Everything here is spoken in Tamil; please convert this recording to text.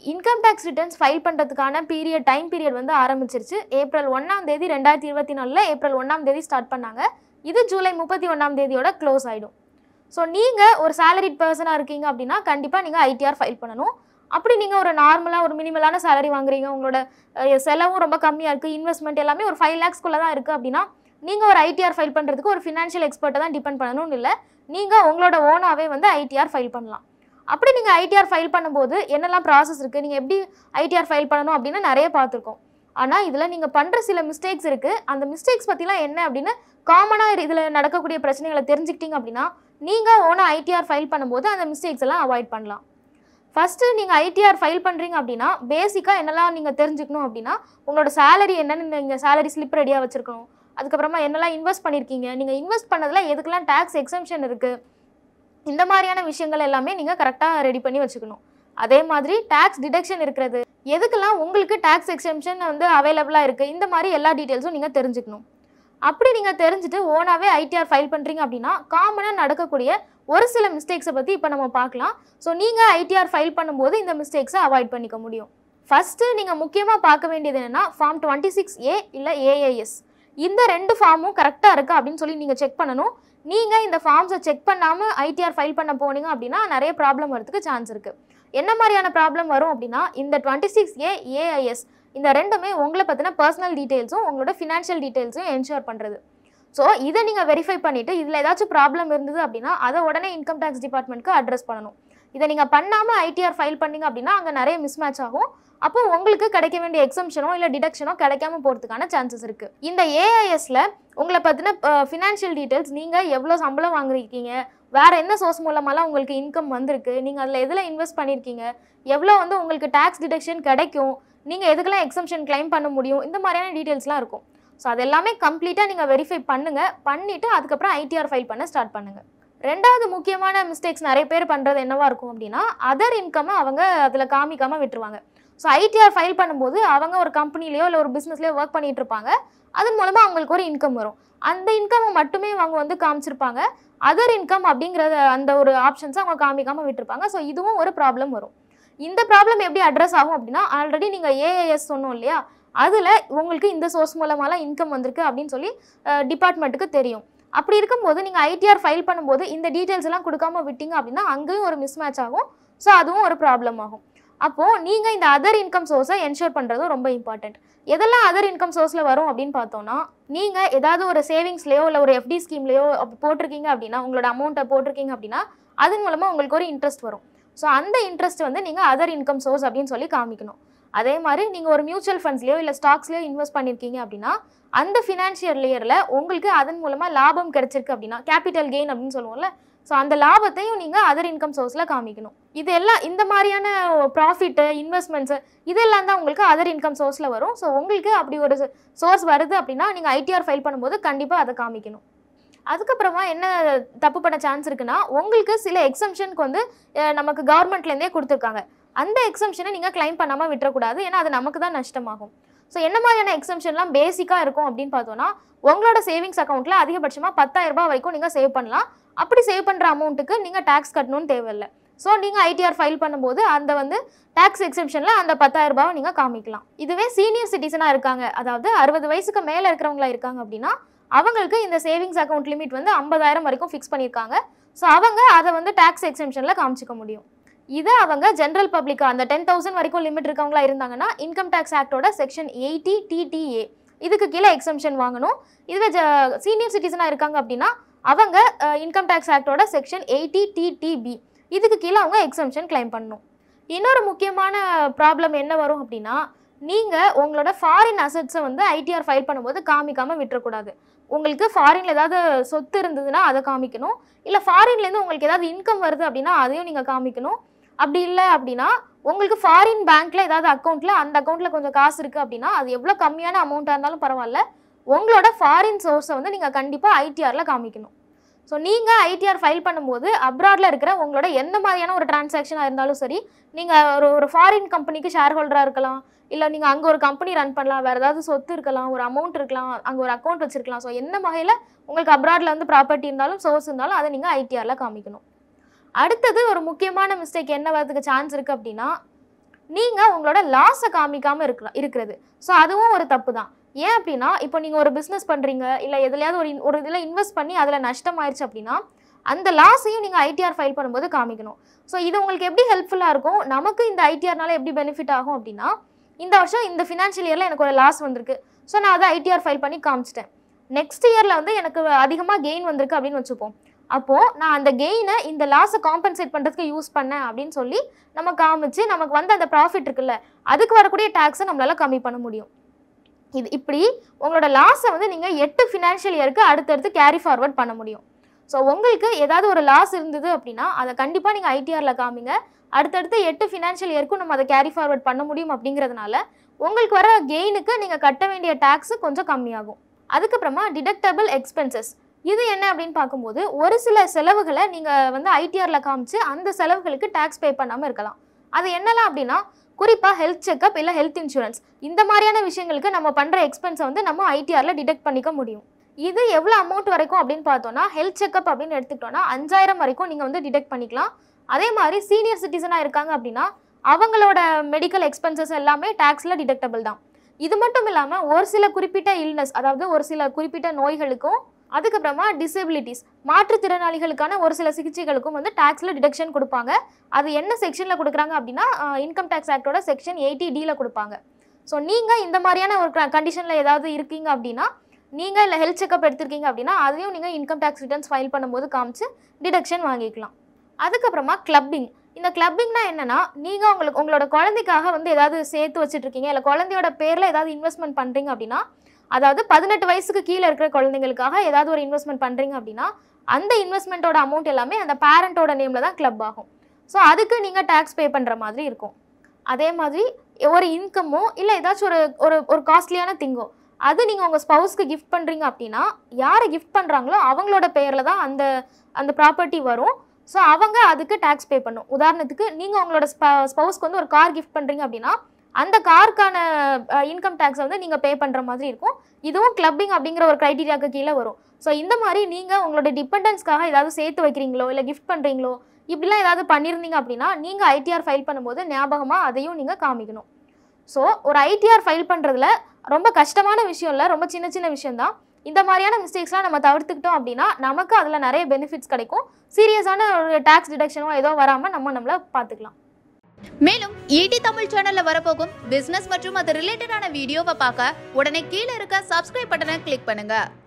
இன்கம் டேக்ஸ் ரிட்டர்ன்ஸ் ஃபைல் பண்ணுறதுக்கான டைம் பீரியட் வந்து ஆரம்பிச்சிருச்சு. ஏப்ரல் 1ஆம் தேதி 2024 ஏப்ரல் 1ஆம் தேதி ஸ்டார்ட் பண்ணாங்க. இது ஜூலை 31ஆம் தேதியோட க்ளோஸ் ஆகிடும். ஸோ நீங்கள் ஒரு சேலரிட் பர்சனாக இருக்கீங்க அப்படின்னா கண்டிப்பாக நீங்கள் ஐடிஆர் ஃபைல் பண்ணணும். அப்படி நீங்கள் ஒரு நார்மலாக ஒரு மினிமலான சேலரி வாங்குறீங்க, உங்களோட செலவும் ரொம்ப கம்மியாக இருக்குது, இன்வெஸ்ட்மெண்ட் எல்லாமே ஒரு 5 lakhsக்குள்ளே தான் இருக்குது அப்படின்னா நீங்கள் ஒரு ஐடிஆர் ஃபைல் பண்ணுறதுக்கு ஒரு ஃபினான்ஷியல் எக்ஸ்பர்ட்டை தான் டிபெண்ட் பண்ணணும்னு இல்லை, நீங்கள் உங்களோட ஓனாகவே வந்து ஐடிஆர் ஃபைல் பண்ணலாம். அப்படி நீங்கள் ஐடிஆர் ஃபைல் பண்ணும்போது என்னெல்லாம் ப்ராசஸ் இருக்குது, நீங்கள் எப்படி ஐடிஆர் ஃபைல் பண்ணணும் அப்படின்னு நிறைய பார்த்துருக்கோம். ஆனால் இதில் நீங்கள் பண்ணுற சில மிஸ்டேக்ஸ் இருக்குது. அந்த மிஸ்டேக்ஸ் பற்றிலாம் என்ன அப்படின்னு காமனாக இதில் நடக்கக்கூடிய பிரச்சனைகளை தெரிஞ்சுக்கிட்டீங்க அப்படின்னா நீங்கள் ஓனாக ஐடிஆர் ஃபைல் பண்ணும்போது அந்த மிஸ்டேக்ஸ் எல்லாம் அவாய்ட் பண்ணலாம். ஃபஸ்ட்டு நீங்கள் ஐடிஆர் ஃபைல் பண்ணுறீங்க அப்படின்னா பேசிக்காக என்னெல்லாம் நீங்கள் தெரிஞ்சுக்கணும் அப்படின்னா உங்களோட சேலரி என்னென்னு நீங்கள் சேலரி ஸ்லிப் ரெடியாக வச்சுருக்கணும். அதுக்கப்புறமா என்னெல்லாம் இன்வெஸ்ட் பண்ணியிருக்கீங்க, நீங்கள் இன்வெஸ்ட் பண்ணதில் எதுக்கெல்லாம் டேக்ஸ் எக்ஸம்ஷன் இருக்குது, இந்த மாதிரியான விஷயங்கள் எல்லாமே நீங்கள் கரெக்டாக ரெடி பண்ணி வச்சுக்கணும். அதே மாதிரி டேக்ஸ் டிடக்ஷன் இருக்கிறது, எதுக்கெல்லாம் உங்களுக்கு டேக்ஸ் எக்ஸம்ஷன் வந்து அவைலபிளாக இருக்குது, இந்த மாதிரி எல்லா டீட்டெயில்ஸும் நீங்கள் தெரிஞ்சுக்கணும். அப்படி நீங்கள் தெரிஞ்சுட்டு ஓனாகவே ஐடிஆர் ஃபைல் பண்ணுறீங்க அப்படின்னா காமனாக நடக்கக்கூடிய ஒரு சில மிஸ்டேக்ஸை பற்றி இப்போ நம்ம பார்க்கலாம். ஸோ நீங்கள் ஐடிஆர் ஃபைல் பண்ணும்போது இந்த மிஸ்டேக்ஸை அவாய்ட் பண்ணிக்க முடியும். ஃபஸ்ட்டு நீங்கள் முக்கியமாக பார்க்க வேண்டியது என்னென்னா ஃபார்ம் 26A இல்லை AIS, இந்த 2 ஃபார்மும் கரெக்டாக இருக்கா அப்படின்னு சொல்லி நீங்கள் செக் பண்ணணும். நீங்கள் இந்த ஃபார்ம்ஸை செக் பண்ணாமல் ஐடிஆர் ஃபைல் பண்ண போனீங்க அப்படின்னா நிறைய ப்ராப்ளம் வரதுக்கு சான்ஸ் இருக்குது. என்ன மாதிரியான ப்ராப்ளம் வரும் அப்படின்னா இந்த 26A AIS இந்த ரெண்டுமே உங்களை பற்றின பர்சனல் டீட்டெயில்ஸும் உங்களோட ஃபினான்ஷியல் டீட்டெயில்ஸும் என்ஷூர் பண்ணுறது. ஸோ இதை நீங்கள் வெரிஃபை பண்ணிவிட்டு இதில் ஏதாச்சும் ப்ராப்ளம் இருந்தது அப்படின்னா அதை உடனே இன்கம் டேக்ஸ் டிபார்ட்மெண்ட்க்கு அட்ரஸ் பண்ணணும். இதை நீங்கள் பண்ணாமல் ஐடிஆர் ஃபைல் பண்ணிங்க அப்படின்னா அங்கே நிறைய மிஸ்மேட்ச் ஆகும். அப்போ உங்களுக்கு கிடைக்க வேண்டிய எக்ஸம்ஷனோ இல்லை டிடக்ஷனோ கிடைக்காம போகிறதுக்கான சான்சஸ் இருக்குது. இந்த ஏஐஎஸ்ல உங்களை பற்றின ஃபினான்ஷியல் டீட்டெயில்ஸ், நீங்கள் எவ்வளோ சம்பளம் வாங்கிருக்கீங்க, வேறு என்ன சோர்ஸ் மூலமாலாம் உங்களுக்கு இன்கம் வந்திருக்கு, நீங்கள் அதில் எதில் இன்வெஸ்ட் பண்ணியிருக்கீங்க, எவ்வளோ வந்து உங்களுக்கு டேக்ஸ் டிடக்ஷன் கிடைக்கும், நீங்கள் எதுக்கெல்லாம் எக்ஸம்ஷன் கிளைம் பண்ண முடியும், இந்த மாதிரியான டீட்டெயில்ஸ்லாம் இருக்கும். ஸோ அது எல்லாமே கம்ப்ளீட்டாக நீங்கள் வெரிஃபை பண்ணிவிட்டு அதுக்கப்புறம் ஐடிஆர் ஃபைல் பண்ண ஸ்டார்ட் பண்ணுங்கள். ரெண்டாவது முக்கியமான மிஸ்டேக்ஸ் நிறைய பேர் பண்ணுறது என்னவா இருக்கும் அப்படின்னா அதர் இன்கம்மை அவங்க அதில் காமிக்காமல் விட்டுருவாங்க. ஸோ ஐடிஆர் ஃபைல் பண்ணும்போது அவங்க ஒரு கம்பெனிலையோ இல்லை ஒரு பிஸ்னஸ்லையோ ஒர்க் பண்ணிட்டு இருப்பாங்க. அதன் மூலமாக அவங்களுக்கு ஒரு இன்கம் வரும். அந்த இன்கம்மை மட்டுமே அவங்க வந்து காமிச்சிருப்பாங்க. அதர் இன்கம் அப்படிங்கிற அந்த ஒரு ஆப்ஷன்ஸை அவங்க காமிக்காமல் விட்டுருப்பாங்க. ஸோ இதுவும் ஒரு ப்ராப்ளம் வரும். இந்த ப்ராப்ளம் எப்படி அட்ரஸ் ஆகும் அப்படின்னா ஆல்ரெடி நீங்கள் ஏஐஎஸ் சொன்னோம் இல்லையா, அதில் உங்களுக்கு இந்த சோர்ஸ் மூலமாலாம் இன்கம் வந்திருக்கு அப்படின்னு சொல்லி டிபார்ட்மெண்ட்டுக்கு தெரியும். அப்படி இருக்கும்போது நீங்கள் ஐடிஆர் ஃபைல் பண்ணும்போது இந்த டீட்டெயில்ஸ் எல்லாம் கொடுக்காம விட்டீங்க அப்படின்னா அங்கேயும் ஒரு மிஸ்மேட்ச் ஆகும். ஸோ அதுவும் ஒரு ப்ராப்ளம் ஆகும். அப்போது நீங்கள் இந்த அதர் இன்கம் சோர்ஸை என்ஷூர் பண்ணுறதும் ரொம்ப இம்பார்ட்டண்ட். எதெல்லாம் அதர் இன்கம் சோர்ஸில் வரும் அப்படின்னு பார்த்தோன்னா நீங்கள் ஏதாவது ஒரு சேவிங்ஸ்லையோ இல்லை ஒரு எஃப்டி ஸ்கீம்லையோ போட்டிருக்கீங்க அப்படின்னா உங்களோட அமௌண்ட்டை போட்டிருக்கீங்க அப்படின்னா அதன் மூலமாக உங்களுக்கு ஒரு இன்ட்ரெஸ்ட் வரும். ஸோ அந்த இன்ட்ரெஸ்ட் வந்து நீங்கள் அதர் இன்கம் சோர்ஸ் அப்படின்னு சொல்லி காமிக்கணும். அதே மாதிரி நீங்கள் ஒரு மியூச்சுவல் ஃபண்ட்ஸ்லையோ இல்லை ஸ்டாக்ஸ்லையோ இன்வெஸ்ட் பண்ணியிருக்கீங்க அப்படின்னா அந்த ஃபினான்ஷியல் இயரில் உங்களுக்கு அதன் மூலமாக லாபம் கிடைச்சிருக்கு அப்படின்னா கேபிட்டல் கெயின் அப்படின்னு சொல்லுவோம்ல, ஸோ அந்த லாபத்தையும் நீங்கள் அதர் இன்கம் சோர்ஸில் காமிக்கணும். இது எல்லாம் இந்த மாதிரியான ப்ராஃபிட்டு இன்வெஸ்ட்மெண்ட்ஸு இதெல்லாம் தான் உங்களுக்கு அதர் இன்கம் சோர்ஸில் வரும். ஸோ உங்களுக்கு அப்படி ஒரு சோர்ஸ் வருது அப்படின்னா நீங்கள் ஐடிஆர் ஃபைல் பண்ணும்போது கண்டிப்பாக அதை காமிக்கணும். அதுக்கப்புறமா என்ன தப்பு பண்ண சான்ஸ் இருக்குன்னா உங்களுக்கு சில எக்ஸம்ஷனுக்கு வந்து நமக்கு கவர்மெண்ட்லேருந்தே கொடுத்துருக்காங்க. அந்த எக்ஸம்ஷனை நீங்கள் கிளைம் பண்ணாமல் விட்டுறக்கூடாது, ஏன்னா அது நமக்கு தான் நஷ்டமாகும். ஸோ என்ன மாதிரியான எக்ஸம்ஷன்லாம் பேசிக்காக இருக்கும் அப்படின்னு பார்த்தோன்னா உங்களோட சேவிங்ஸ் அக்கௌண்ட்டில் அதிகபட்சமாக 10,000 ரூபாய் வரைக்கும் நீங்கள் சேவ் பண்ணலாம். அப்படி சேவ் பண்ணுற அமௌண்ட்டுக்கு நீங்கள் டேக்ஸ் கட்டணும்னு தேவையில்லை. ஸோ நீங்கள் ஐடிஆர் ஃபைல் பண்ணும்போது அந்த வந்து டேக்ஸ் எக்ஸம்ஷனில் அந்த 10,000 ரூபாவை நீங்கள் காமிக்கலாம். இதுவே சீனியர் சிட்டிசனாக இருக்காங்க, அதாவது 60 வயசுக்கு மேலே இருக்கிறவங்களா இருக்காங்க அப்படின்னா அவங்களுக்கு இந்த சேவிங்ஸ் அக்கௌண்ட் லிமிட் வந்து 50,000 வரைக்கும் ஃபிக்ஸ் பண்ணியிருக்காங்க. ஸோ அவங்க அதை வந்து டேக்ஸ் எக்ஸம்ஷனில் காமிச்சிக்க முடியும். இதை அவங்க ஜென்ரல் பப்ளிக் அந்த 10,000 வரைக்கும் லிமிட் இருக்கவங்களா இருந்தாங்கன்னா இன்கம் டேக்ஸ் ஆக்டோட செக்ஷன் 80 TTA இதுக்கு கீழே எக்ஸம்ஷன் வாங்கணும். இதுவே சீனியர் சிட்டிசனாக இருக்காங்க அப்படின்னா அவங்க இன்கம் டேக்ஸ் ஆக்டோட செக்ஷன் 80 TTB இதுக்கு கீழே அவங்க எக்ஸம்ஷன் கிளைம் பண்ணணும். இன்னொரு முக்கியமான ப்ராப்ளம் என்ன வரும் அப்படின்னா நீங்கள் உங்களோட ஃபாரின் அசட்ஸை வந்து ஐடிஆர் ஃபைல் பண்ணும்போது காமிக்காமல் விட்டுறக்கூடாது. உங்களுக்கு ஃபாரினில் ஏதாவது சொத்து இருந்ததுன்னா அதை காமிக்கணும். இல்லை ஃபாரின்லேருந்து உங்களுக்கு ஏதாவது இன்கம் வருது அப்படின்னா அதையும் நீங்கள் காமிக்கணும். அப்படி இல்லை அப்படின்னா உங்களுக்கு ஃபாரின் பேங்க்கில் ஏதாவது அக்கௌண்ட்டில் அந்த அக்கௌண்ட்டில் கொஞ்சம் காசு இருக்குது அப்படின்னா அது எவ்வளோ கம்மியான அமௌண்ட்டாக இருந்தாலும் பரவாயில்ல, உங்களோட ஃபாரின் சோர்ஸை வந்து நீங்கள் கண்டிப்பாக ஐடிஆரில் காமிக்கணும். ஸோ நீங்கள் ஐடிஆர் ஃபைல் பண்ணும்போது அப்ராடில் இருக்கிற உங்களோட எந்த மாதிரியான ஒரு டிரான்சாக்ஷனாக இருந்தாலும் சரி, நீங்கள் ஒரு ஃபாரின் கம்பெனிக்கு ஷேர் ஹோல்டராக இருக்கலாம், இல்லை நீங்கள் அங்கே ஒரு கம்பெனி ரன் பண்ணலாம், வேறு ஏதாவது சொத்து இருக்கலாம், ஒரு அமௌண்ட் இருக்கலாம், அங்கே ஒரு அக்கௌண்ட் வச்சுருக்கலாம். ஸோ என்ன வகையில் உங்களுக்கு அப்ராடில் வந்து ப்ராப்பர்ட்டி இருந்தாலும் சோர்ஸ் இருந்தாலும் அதை நீங்கள் ஐடிஆரில் காமிக்கணும். அடுத்தது ஒரு முக்கியமான மிஸ்டேக் என்ன வரதுக்கு சான்ஸ் இருக்குது அப்படின்னா நீங்கள் உங்களோட லாஸை காமிக்காமல் இருக்கிறது. ஸோ அதுவும் ஒரு தப்பு தான். ஏன் அப்படின்னா இப்போ நீங்கள் ஒரு பிஸ்னஸ் பண்ணுறீங்க, இல்லை எதுலையாவது ஒரு இதில் இன்வெஸ்ட் பண்ணி அதில் நஷ்டம் ஆயிடுச்சு அப்படின்னா அந்த லாஸையும் நீங்கள் ஐடிஆர் ஃபைல் பண்ணும்போது காமிக்கணும். ஸோ இது உங்களுக்கு எப்படி ஹெல்ப்ஃபுல்லாக இருக்கும், நமக்கு இந்த ஐடிஆர்னால எப்படி பெனிஃபிட் ஆகும் அப்படின்னா, இந்த வருஷம் இந்த ஃபினான்ஷியல் இயரில் எனக்கு ஒரு லாஸ் வந்திருக்கு, ஸோ நான் அதை ஐடிஆர் ஃபைல் பண்ணி காமிச்சிட்டேன். நெக்ஸ்ட் இயரில் வந்து எனக்கு அதிகமாக கெயின் வந்திருக்கு அப்படின்னு வச்சுப்போம். அப்போது நான் அந்த கெயினை இந்த லாஸை காம்பன்சேட் பண்ணுறதுக்கு யூஸ் பண்ணேன் அப்படின்னு சொல்லி நம்ம காமிச்சு நமக்கு வந்து அந்த ப்ராஃபிட் இருக்குல்ல அதுக்கு வரக்கூடிய டேக்ஸை நம்மளால் கம்மி பண்ண முடியும். இது இப்படி உங்களோட லாஸை வந்து நீங்கள் 8 ஃபினான்ஷியல் இயருக்கு அடுத்தடுத்து கேரி ஃபார்வர்ட் பண்ண முடியும். ஸோ உங்களுக்கு ஏதாவது ஒரு லாஸ் இருந்தது அப்படின்னா அதை கண்டிப்பாக நீங்கள் ஐடிஆரில் காமிங்க. அடுத்தடுத்து 8 ஃபினான்ஷியல் இயருக்கும் நம்ம அதை கேரி ஃபார்வர்ட் பண்ண முடியும். அப்படிங்கிறதுனால உங்களுக்கு வர கெயினுக்கு நீங்கள் கட்ட வேண்டிய டேக்ஸு கொஞ்சம் கம்மியாகும். அதுக்கப்புறமா டிடக்டபிள் எக்ஸ்பென்சஸ், இது என்ன அப்படின்னு பார்க்கும்போது ஒரு சில செலவுகளை நீங்கள் வந்து ஐடிஆரில் காமிச்சு அந்த செலவுகளுக்கு டேக்ஸ் பே பண்ணாமல் இருக்கலாம். அது என்னலாம் அப்படின்னா குறிப்பாக ஹெல்த் செக்அப் இல்லை ஹெல்த் இன்சூரன்ஸ், இந்த மாதிரியான விஷயங்களுக்கு நம்ம பண்ணுற எக்ஸ்பென்ஸை வந்து நம்ம ஐடிஆரில் டிடெக்ட் பண்ணிக்க முடியும். இது எவ்வளோ அமௌண்ட் வரைக்கும் அப்படின்னு பார்த்தோன்னா ஹெல்த் செக்அப் அப்படின்னு எடுத்துக்கிட்டோன்னா 5000 வரைக்கும் நீங்கள் வந்து டிடெக்ட் பண்ணிக்கலாம். அதே மாதிரி சீனியர் சிட்டிசனாக இருக்காங்க அப்படின்னா அவங்களோட மெடிக்கல் எக்ஸ்பென்சஸ் எல்லாமே டேக்ஸில் டிடெக்டபிள் தான். இது மட்டும் இல்லாமல் ஒரு சில குறிப்பிட்ட இல்னஸ், அதாவது ஒரு சில குறிப்பிட்ட நோய்களுக்கும் அதுக்கப்புறமா டிசபிலிட்டிஸ் மாற்றுத்திறனாளிகளுக்கான ஒரு சில சிகிச்சைகளுக்கும் வந்து டேக்ஸில் டிடக்ஷன் கொடுப்பாங்க. அது என்ன செக்ஷனில் கொடுக்குறாங்க அப்படின்னா இன்கம் டேக்ஸ் ஆக்டோட செக்ஷன் 80D கொடுப்பாங்க. ஸோ நீங்கள் இந்த மாதிரியான ஒரு கண்டிஷனில் ஏதாவது இருக்கீங்க அப்படின்னா நீங்கள் இல்லை ஹெல்த் செக்அப் எடுத்திருக்கீங்க அப்படின்னா அதையும் நீங்கள் இன்கம் டேக்ஸ் ரிட்டர்ன்ஸ் ஃபைல் பண்ணும்போது காமிச்சு டிடக்ஷன் வாங்கிக்கலாம். அதுக்கப்புறமா கிளப்பிங். இந்த கிளப்பிங்னா என்னன்னா நீங்கள் உங்களோட குழந்தைக்காக வந்து ஏதாவது சேர்த்து வச்சுட்ருக்கீங்க, இல்லை குழந்தையோட பேரில் ஏதாவது இன்வெஸ்ட்மெண்ட் பண்ணுறீங்க அப்படின்னா, அதாவது 18 வயசுக்கு கீழே இருக்கிற குழந்தைங்களுக்காக ஏதாவது ஒரு இன்வெஸ்ட்மெண்ட் பண்ணுறீங்க அப்படின்னா அந்த இன்வெஸ்ட்மெண்ட்டோட அமௌண்ட் எல்லாமே அந்த பேரண்ட்டோட நேமில் தான் கிளப் ஆகும். ஸோ அதுக்கு நீங்கள் டேக்ஸ் பே பண்ணுற மாதிரி இருக்கும். அதே மாதிரி ஒரு இன்கமோ இல்லை ஏதாச்சும் ஒரு ஒரு காஸ்ட்லியான திங்கோ அது நீங்கள் உங்கள் ஸ்பவுஸ்க்கு கிஃப்ட் பண்ணுறீங்க அப்படின்னா யாரை கிஃப்ட் பண்ணுறாங்களோ அவங்களோட பேரில் தான் அந்த ப்ராப்பர்ட்டி வரும். ஸோ அவங்க அதுக்கு டேக்ஸ் பே பண்ணும். உதாரணத்துக்கு நீங்கள் உங்களோட ஸ்பவுஸ்க்கு வந்து ஒரு கார் கிஃப்ட் பண்ணுறீங்க அப்படின்னா அந்த காருக்கான இன்கம் டேக்ஸை வந்து நீங்கள் பே பண்ணுற மாதிரி இருக்கும். இதுவும் கிளப்பிங் அப்படிங்கிற ஒரு க்ரைட்டீரியாவுக்கு கீழே வரும். ஸோ இந்த மாதிரி நீங்கள் உங்களோட டிபெண்டன்ஸ்க்காக ஏதாவது சேர்த்து வைக்கிறீங்களோ இல்லை கிஃப்ட் பண்ணுறீங்களோ இப்படிலாம் ஏதாவது பண்ணியிருந்தீங்க அப்படின்னா நீங்கள் ஐடிஆர் ஃபைல் பண்ணும்போது ஞாபகமாக அதையும் நீங்கள் காமிக்கணும். ஸோ ஒரு ஐடிஆர் ஃபைல் பண்ணுறதுல ரொம்ப கஷ்டமான விஷயம் இல்லை, ரொம்ப சின்ன சின்ன விஷயம்தான். இந்த மாதிரியான மிஸ்டேக்ஸ்லாம் நம்ம தவிர்த்துக்கிட்டோம் அப்படின்னா நமக்கு அதில் நிறைய பெனிஃபிட்ஸ் கிடைக்கும். சீரியஸான ஒரு டேக்ஸ் டிடக்ஷனோ ஏதோ வராமல் நம்மளை பார்த்துக்கலாம். மேலும் ஈடி தமிழ் சேனல்ல வரப்போகும் பிசினஸ் மற்றும் அது ரிலேட்டடான வீடியோவை பார்க்க உடனே கீழே இருக்க சப்ஸ்கிரைப் பட்டனை கிளிக் பண்ணுங்க.